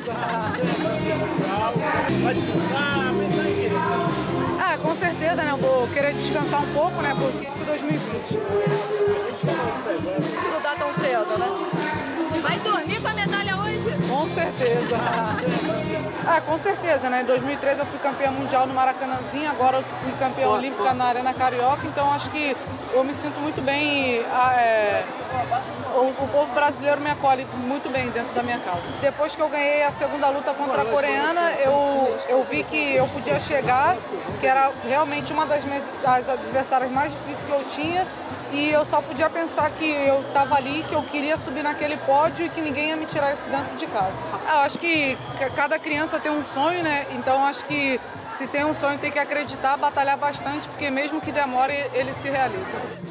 Vai descansar, pensar em quê? Ah, com certeza, né? Eu vou querer descansar um pouco, né? Porque é 2020. Estudar tão cedo, né? Vai dormir com a medalha hoje? Com certeza. Ah, com certeza, né? Em 2013 eu fui campeã mundial no Maracanãzinho, agora eu fui campeã olímpica na Arena Carioca, então acho que eu me sinto muito bem. O povo brasileiro me acolhe muito bem dentro da minha casa. Depois que eu ganhei a segunda luta contra a coreana, eu vi que eu podia chegar, que era realmente uma das adversárias mais difíceis que eu tinha, e eu só podia pensar que eu estava ali, que eu queria subir naquele pódio e que ninguém ia me tirar isso dentro de casa. Eu acho que cada criança tem um sonho, né? Então acho que se tem um sonho tem que acreditar, batalhar bastante, porque mesmo que demore, ele se realiza.